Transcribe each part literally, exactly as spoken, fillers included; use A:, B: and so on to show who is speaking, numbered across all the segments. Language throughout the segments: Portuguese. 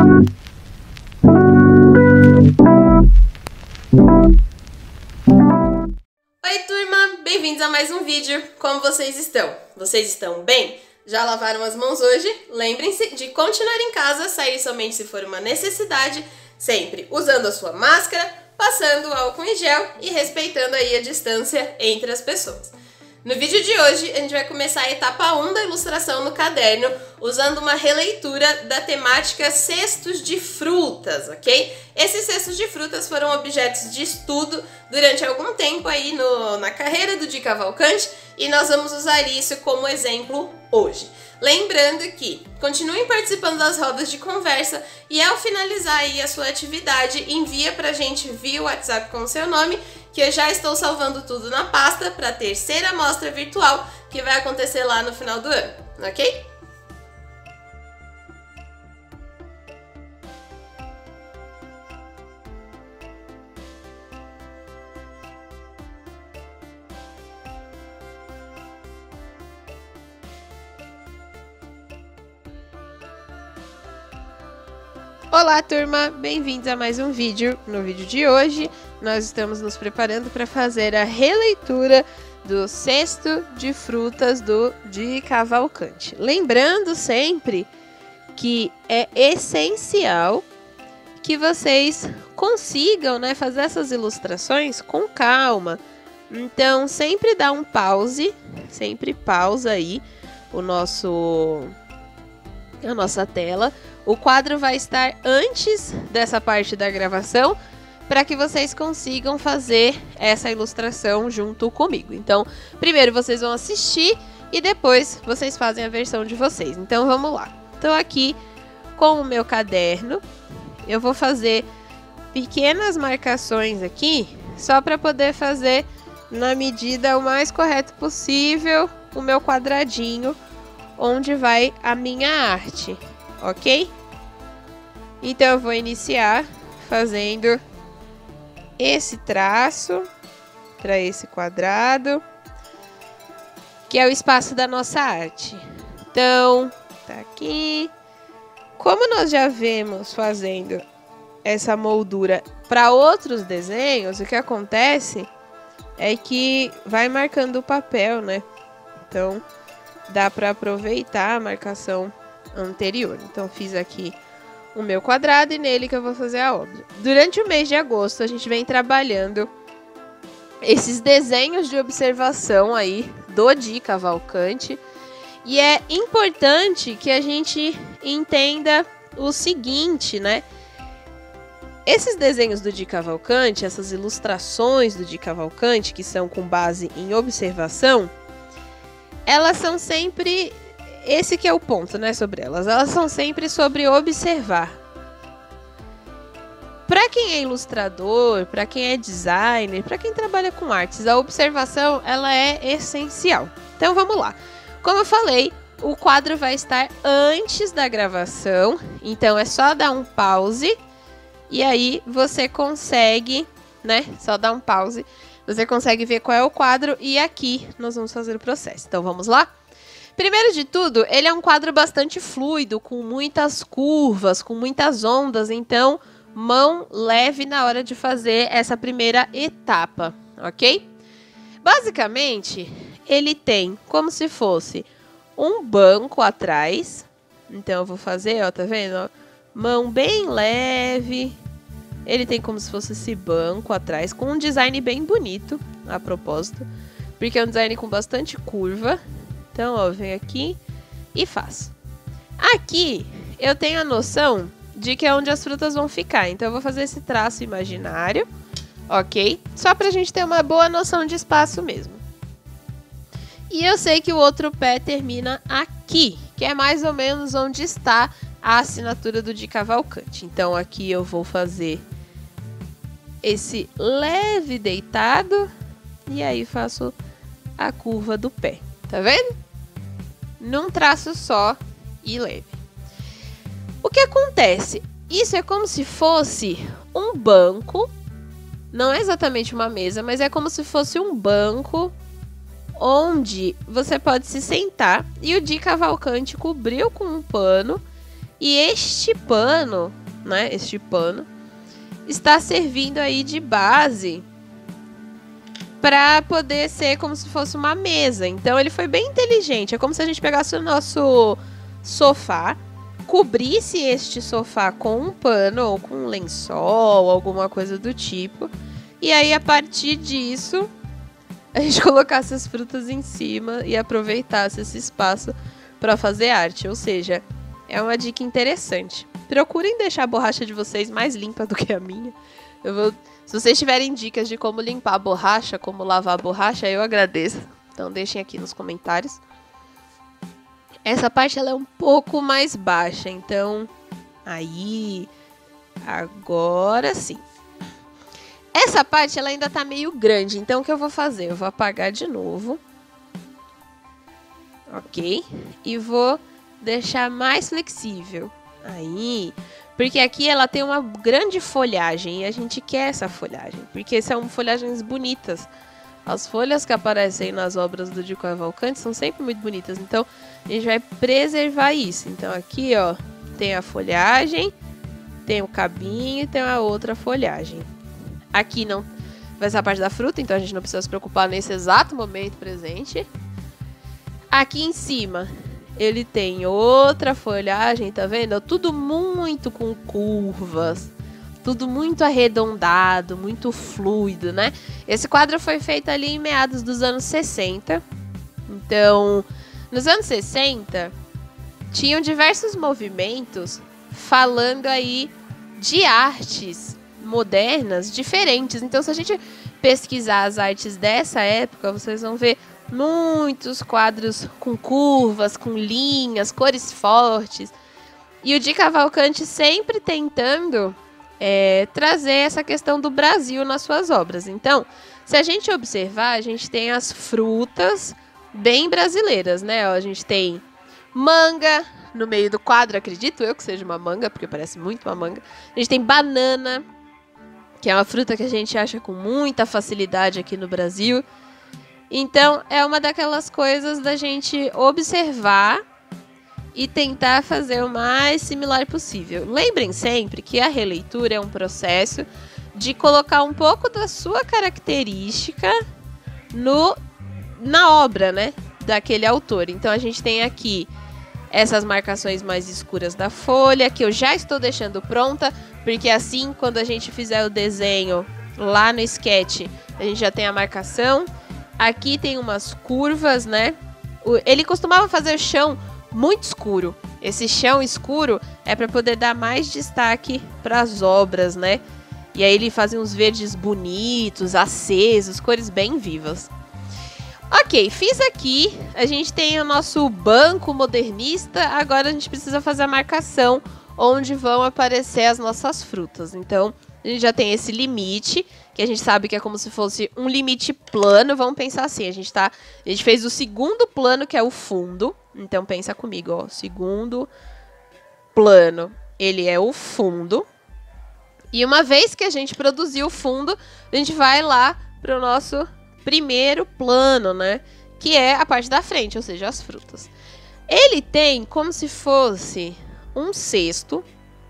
A: Oi turma, bem-vindos a mais um vídeo. Como vocês estão? Vocês estão bem? Já lavaram as mãos hoje? Lembrem-se de continuar em casa, sair somente se for uma necessidade, sempre usando a sua máscara, passando álcool em gel e respeitando aí a distância entre as pessoas. No vídeo de hoje, a gente vai começar a etapa um da ilustração no caderno, usando uma releitura da temática cestos de frutas, ok? Esses cestos de frutas foram objetos de estudo durante algum tempo aí no, na carreira do Di Cavalcanti e nós vamos usar isso como exemplo hoje. Lembrando que continuem participando das rodas de conversa e ao finalizar aí a sua atividade, envia pra gente via WhatsApp com o seu nome, que eu já estou salvando tudo na pasta para a terceira amostra virtual que vai acontecer lá no final do ano, ok? Olá turma, bem-vindos a mais um vídeo. No vídeo de hoje nós estamos nos preparando para fazer a releitura do cesto de frutas do Di Cavalcanti. Lembrando sempre que é essencial que vocês consigam, né, fazer essas ilustrações com calma. Então sempre dá um pause, sempre pausa aí o nosso, a nossa tela. O quadro vai estar antes dessa parte da gravação para que vocês consigam fazer essa ilustração junto comigo. Então, primeiro vocês vão assistir e depois vocês fazem a versão de vocês. Então, vamos lá. Estou aqui com o meu caderno. Eu vou fazer pequenas marcações aqui só para poder fazer na medida o mais correto possível o meu quadradinho onde vai a minha arte. Ok? Então eu vou iniciar fazendo esse traço para esse quadrado, que é o espaço da nossa arte. Então, tá aqui. Como nós já vemos fazendo essa moldura para outros desenhos, o que acontece é que vai marcando o papel, né? Então, dá para aproveitar a marcação anterior. Então fiz aqui o meu quadrado e nele que eu vou fazer a obra. Durante o mês de agosto a gente vem trabalhando esses desenhos de observação aí do Di Cavalcanti e é importante que a gente entenda o seguinte, né? Esses desenhos do Di Cavalcanti, essas ilustrações do Di Cavalcanti que são com base em observação, elas são sempre Esse que é o ponto, né, sobre elas. Elas são sempre sobre observar. Para quem é ilustrador, para quem é designer, para quem trabalha com artes, a observação ela é essencial. Então vamos lá. Como eu falei, o quadro vai estar antes da gravação, então é só dar um pause e aí você consegue, né, só dar um pause, você consegue ver qual é o quadro e aqui nós vamos fazer o processo. Então vamos lá? Primeiro de tudo, ele é um quadro bastante fluido, com muitas curvas, com muitas ondas, então mão leve na hora de fazer essa primeira etapa, ok? Basicamente, ele tem como se fosse um banco atrás, então eu vou fazer, ó, tá vendo? Ó, mão bem leve, ele tem como se fosse esse banco atrás, com um design bem bonito, a propósito, porque é um design com bastante curva. Então, ó, venho aqui e faço. Aqui, eu tenho a noção de que é onde as frutas vão ficar. Então, eu vou fazer esse traço imaginário, ok? Só pra gente ter uma boa noção de espaço mesmo. E eu sei que o outro pé termina aqui, que é mais ou menos onde está a assinatura do Di Cavalcanti. Então, aqui eu vou fazer esse leve deitado e aí faço a curva do pé. Tá vendo? Num traço só e leve. O que acontece? Isso é como se fosse um banco. Não é exatamente uma mesa, mas é como se fosse um banco onde você pode se sentar. E o Di Cavalcanti cobriu com um pano E este pano, né, este pano, está servindo aí de base para poder ser como se fosse uma mesa. Então ele foi bem inteligente. É como se a gente pegasse o nosso sofá, cobrisse este sofá com um pano ou com um lençol, alguma coisa do tipo. E aí, a partir disso, a gente colocasse as frutas em cima e aproveitasse esse espaço para fazer arte. Ou seja, é uma dica interessante. Procurem deixar a borracha de vocês mais limpa do que a minha. Eu vou... Se vocês tiverem dicas de como limpar a borracha, como lavar a borracha, eu agradeço. Então deixem aqui nos comentários. Essa parte ela é um pouco mais baixa, então aí, agora sim. Essa parte ela ainda tá meio grande, então o que eu vou fazer? Eu vou apagar de novo. Ok? E vou deixar mais flexível. Aí, porque aqui ela tem uma grande folhagem e a gente quer essa folhagem, porque são folhagens bonitas. As folhas que aparecem nas obras do Di Cavalcanti são sempre muito bonitas, então a gente vai preservar isso. Então aqui, ó, tem a folhagem, tem o cabinho e tem a outra folhagem. Aqui não vai ser a parte da fruta, então a gente não precisa se preocupar nesse exato momento presente. Aqui em cima ele tem outra folhagem, tá vendo? Tudo muito com curvas. Tudo muito arredondado, muito fluido, né? Esse quadro foi feito ali em meados dos anos sessenta. Então, nos anos sessenta, tinham diversos movimentos falando aí de artes modernas diferentes. Então, se a gente pesquisar as artes dessa época, vocês vão ver muitos quadros com curvas, com linhas, cores fortes. E o Di Cavalcanti sempre tentando... É, trazer essa questão do Brasil nas suas obras. Então, se a gente observar, a gente tem as frutas bem brasileiras, né? Ó, a gente tem manga no meio do quadro, acredito eu que seja uma manga, porque parece muito uma manga. A gente tem banana, que é uma fruta que a gente acha com muita facilidade aqui no Brasil. Então, é uma daquelas coisas da gente observar e tentar fazer o mais similar possível. Lembrem sempre que a releitura é um processo de colocar um pouco da sua característica no, na obra, né, daquele autor. Então a gente tem aqui essas marcações mais escuras da folha, que eu já estou deixando pronta, porque assim, quando a gente fizer o desenho lá no sketch, a gente já tem a marcação. Aqui tem umas curvas, né? Ele costumava fazer chão muito escuro. Esse chão escuro é para poder dar mais destaque para as obras, né? E aí ele fazia uns verdes bonitos, acesos, cores bem vivas. Ok, fiz aqui. A gente tem o nosso banco modernista. Agora a gente precisa fazer a marcação onde vão aparecer as nossas frutas. Então, a gente já tem esse limite, que a gente sabe que é como se fosse um limite plano. Vamos pensar assim, a gente tá, a gente fez o segundo plano, que é o fundo. Então pensa comigo, ó, segundo plano, ele é o fundo. E uma vez que a gente produziu o fundo, a gente vai lá para o nosso primeiro plano, né? Que é a parte da frente, ou seja, as frutas. Ele tem como se fosse um cesto.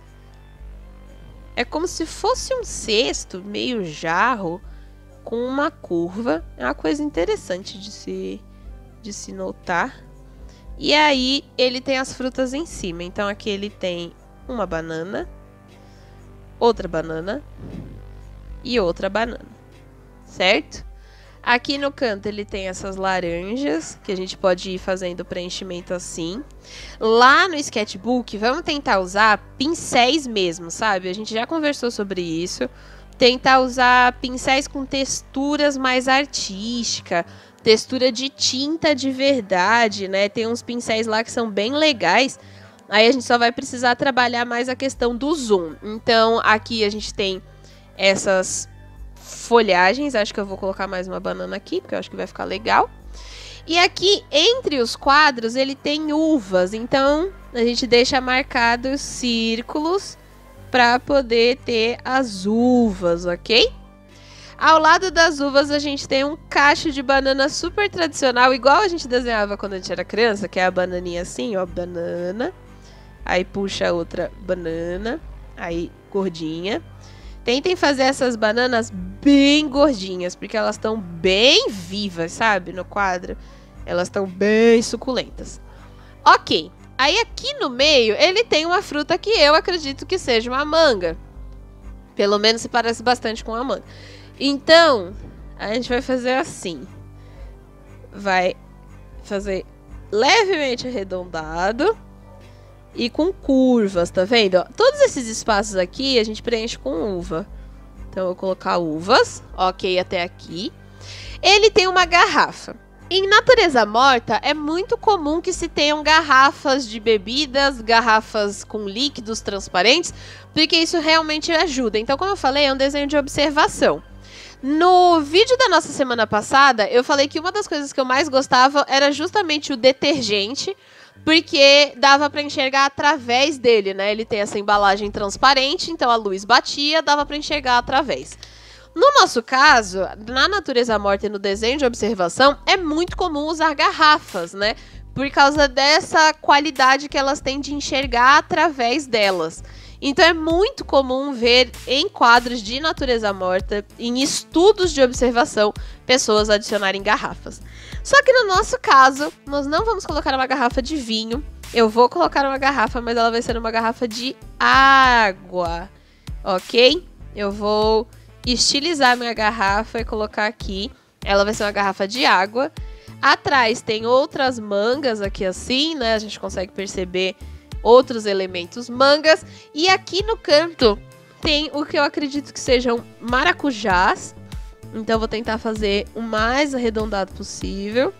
A: É como se fosse um cesto meio jarro com uma curva. É uma coisa interessante de se, de se notar. E aí ele tem as frutas em cima. Então aqui ele tem uma banana, outra banana e outra banana, certo? Aqui no canto ele tem essas laranjas, que a gente pode ir fazendo preenchimento assim. Lá no sketchbook, vamos tentar usar pincéis mesmo, sabe? A gente já conversou sobre isso. Tentar usar pincéis com texturas mais artísticas, textura de tinta de verdade, né? Tem uns pincéis lá que são bem legais. Aí a gente só vai precisar trabalhar mais a questão do zoom. Então, aqui a gente tem essas folhagens. Acho que eu vou colocar mais uma banana aqui, porque eu acho que vai ficar legal. E aqui, entre os quadros, ele tem uvas. Então, a gente deixa marcados círculos para poder ter as uvas, ok? Ao lado das uvas, a gente tem um cacho de banana super tradicional, igual a gente desenhava quando a gente era criança, que é a bananinha assim, ó, banana. Aí puxa outra banana, aí gordinha. Tentem fazer essas bananas bem gordinhas, porque elas estão bem vivas, sabe? No quadro. Elas estão bem suculentas. Ok. Aí aqui no meio, ele tem uma fruta que eu acredito que seja uma manga. Pelo menos se parece bastante com a manga. Então, a gente vai fazer assim. Vai fazer levemente arredondado. E com curvas, tá vendo? Ó, todos esses espaços aqui a gente preenche com uva. Então eu vou colocar uvas. Ok, até aqui. Ele tem uma garrafa. Em natureza morta é muito comum que se tenham garrafas de bebidas, garrafas com líquidos transparentes, porque isso realmente ajuda. Então, como eu falei, é um desenho de observação. No vídeo da nossa semana passada, eu falei que uma das coisas que eu mais gostava era justamente o detergente, porque dava para enxergar através dele, né? Ele tem essa embalagem transparente, então a luz batia, dava para enxergar através. No nosso caso, na natureza morta e no desenho de observação, é muito comum usar garrafas, né? Por causa dessa qualidade que elas têm de enxergar através delas. Então é muito comum ver em quadros de natureza morta, em estudos de observação, pessoas adicionarem garrafas. Só que no nosso caso, nós não vamos colocar uma garrafa de vinho. Eu vou colocar uma garrafa, mas ela vai ser uma garrafa de água, ok? Eu vou estilizar minha garrafa e colocar aqui. Ela vai ser uma garrafa de água. Atrás tem outras mangas aqui assim, né? A gente consegue perceber outros elementos mangas. E aqui no canto tem o que eu acredito que sejam maracujás. Então, eu vou tentar fazer o mais arredondado possível.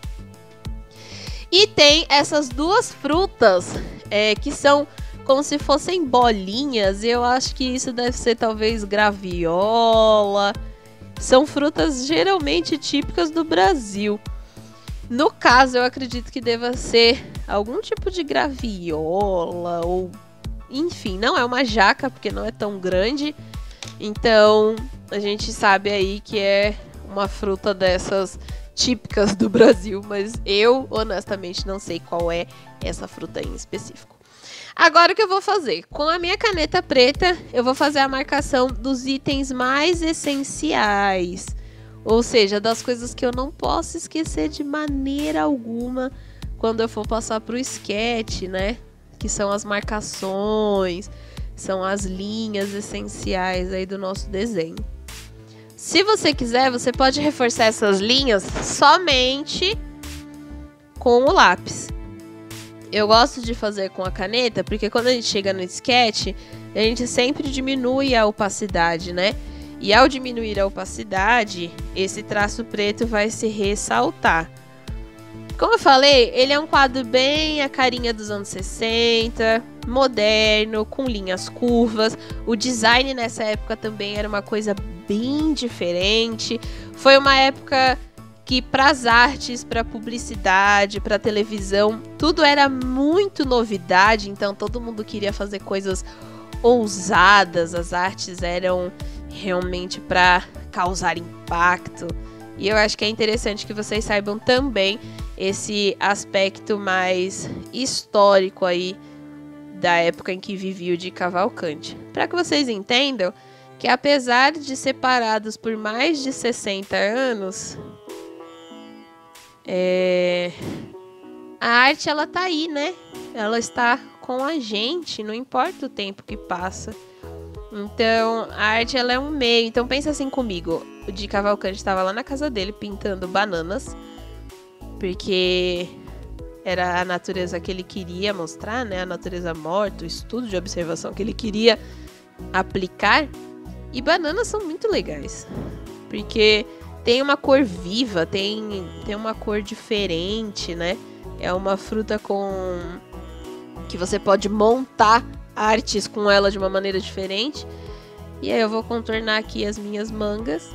A: E tem essas duas frutas é, que são como se fossem bolinhas. E eu acho que isso deve ser talvez graviola. São frutas geralmente típicas do Brasil. No caso, eu acredito que deva ser algum tipo de graviola ou... Enfim, não é uma jaca, porque não é tão grande. Então, a gente sabe aí que é uma fruta dessas típicas do Brasil, mas eu, honestamente, não sei qual é essa fruta em específico. Agora o que eu vou fazer? Com a minha caneta preta, eu vou fazer a marcação dos itens mais essenciais. Ou seja, das coisas que eu não posso esquecer de maneira alguma quando eu for passar para o sketch, né? Que são as marcações, são as linhas essenciais aí do nosso desenho. Se você quiser, você pode reforçar essas linhas somente com o lápis. Eu gosto de fazer com a caneta, porque quando a gente chega no sketch, a gente sempre diminui a opacidade, né? E ao diminuir a opacidade, esse traço preto vai se ressaltar. Como eu falei, ele é um quadro bem a carinha dos anos sessenta, moderno, com linhas curvas. O design nessa época também era uma coisa bem diferente. Foi uma época que para as artes, para publicidade, para televisão, tudo era muito novidade, então todo mundo queria fazer coisas ousadas. As artes eram realmente para causar impacto. E eu acho que é interessante que vocês saibam também esse aspecto mais histórico aí da época em que vivia o Di Cavalcanti. Para que vocês entendam que apesar de separados por mais de sessenta anos, é... a arte ela tá aí, né? Ela está com a gente, não importa o tempo que passa. Então, a arte ela é um meio. Então, pensa assim comigo. O Di Cavalcanti estava lá na casa dele pintando bananas, porque era a natureza que ele queria mostrar, né? A natureza morta, o estudo de observação que ele queria aplicar. E bananas são muito legais, porque tem uma cor viva, tem, tem uma cor diferente, né? É uma fruta com que você pode montar artes com ela de uma maneira diferente. E aí eu vou contornar aqui as minhas mangas.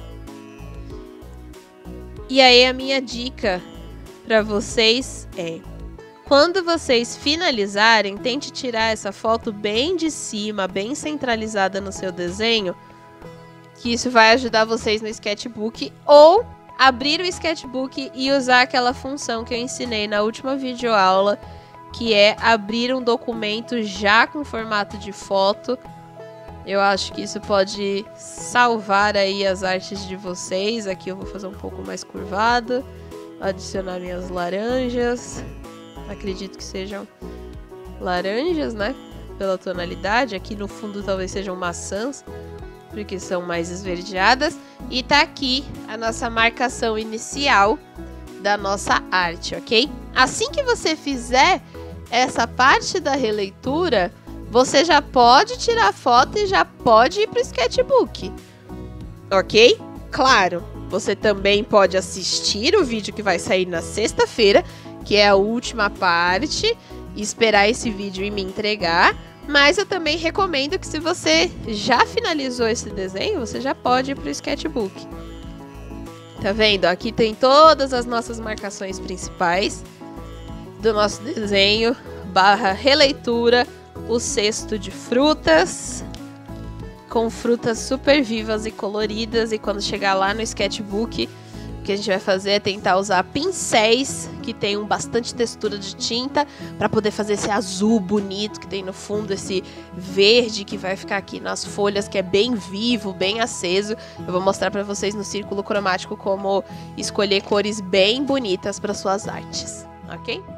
A: E aí a minha dica para vocês é: quando vocês finalizarem, tente tirar essa foto bem de cima, bem centralizada no seu desenho, que isso vai ajudar vocês no sketchbook, ou abrir o sketchbook e usar aquela função que eu ensinei na última videoaula, que é abrir um documento já com formato de foto. Eu acho que isso pode salvar aí as artes de vocês. Aqui eu vou fazer um pouco mais curvado. Adicionar minhas laranjas. Acredito que sejam laranjas, né? Pela tonalidade. Aqui no fundo talvez sejam maçãs, porque são mais esverdeadas. E tá aqui a nossa marcação inicial da nossa arte, ok? Assim que você fizer essa parte da releitura, você já pode tirar foto e já pode ir para o sketchbook, ok? Claro, você também pode assistir o vídeo que vai sair na sexta-feira, que é a última parte, e esperar esse vídeo e me entregar. Mas eu também recomendo que, se você já finalizou esse desenho, você já pode ir para o sketchbook. Tá vendo? Aqui tem todas as nossas marcações principais do nosso desenho barra releitura. O cesto de frutas, com frutas super vivas e coloridas. E quando chegar lá no sketchbook, o que a gente vai fazer é tentar usar pincéis que tenham bastante textura de tinta, para poder fazer esse azul bonito que tem no fundo, esse verde que vai ficar aqui nas folhas, que é bem vivo, bem aceso. Eu vou mostrar para vocês no círculo cromático como escolher cores bem bonitas para suas artes, ok?